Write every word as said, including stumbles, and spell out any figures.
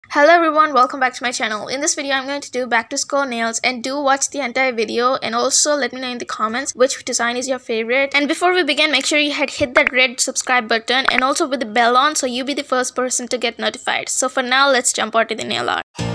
Hello everyone, welcome back to my channel. In this video I'm going to do back to school nails, and do watch the entire video and also let me know in the comments which design is your favorite. And before we begin, make sure you had hit that red subscribe button and also with the bell on so you be the first person to get notified. So for now, let's jump out to the nail art.